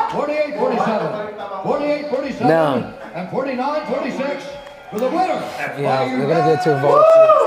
48-47. 48-47. Down. And 49-46 for the winner. Yeah, we're gonna get to votes.